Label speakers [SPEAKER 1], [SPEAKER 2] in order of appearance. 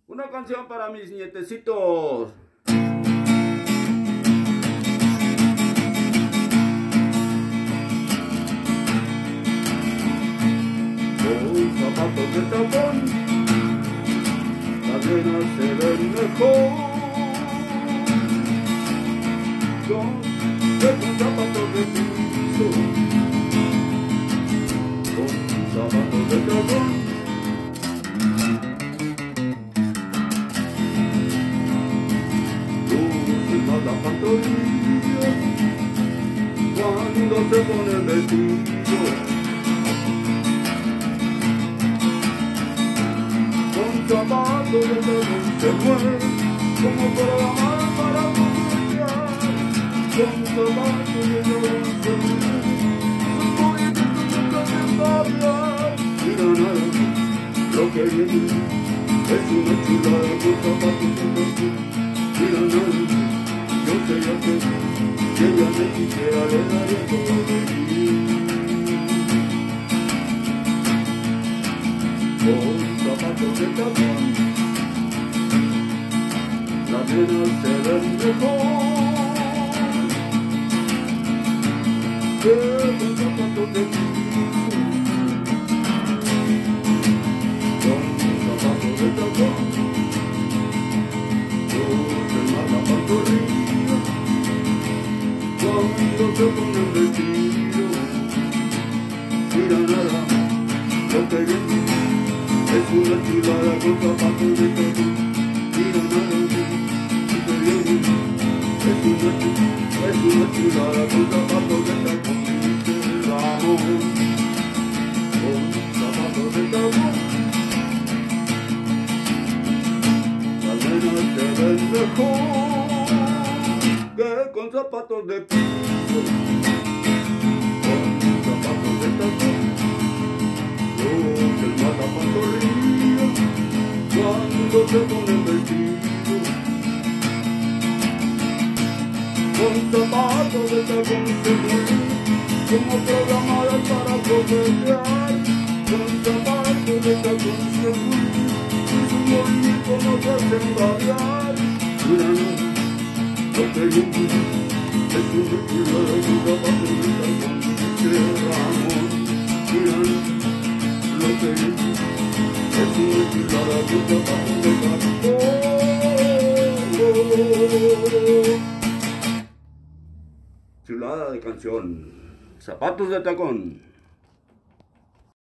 [SPEAKER 1] Una canción para mis nietecitos. Con zapatos de tacón, las nenas se ven mejor. Con zapatos de piso, con zapatos de tacón. La pantorrilla cuando se pone el vestido, con zapatos de tacón se mueve como programar para comunicar, con zapatos de tacón se mueve, sus movimientos nunca se cambian. Mira nada, lo que viene es una chulada con zapatos de tacón. Mira nada, yo sé yo que si ella me quisiera le daría todo de mí. Con zapatos de tacón, las nenas se ven mejor que con zapatos de piso. Con zapatos de tacón, la pantorrilla cuando se pone el vestido. Mira nada, lo que viene es una chulada con zapatos de tacón. Mira nada, lo que viene es una chulada con zapatos de tacón. Dice Ramón, con zapatos de tacón, las nenas se ven mejor que con zapatos de piso, con zapatos de tacón. Los del mata pantorrilla cuando se pone el vestido, con zapatos de tacón se mueven como programadas para coquetear, con zapatos de tacón se mueven y su movimiento no se hacen variar. Mira, lo que viene es una chulada con zapatos de tacón. Dice Ramón, mira, lo que viene es una chulada con zapatos de tacón. Chulada de canción, zapatos de tacón.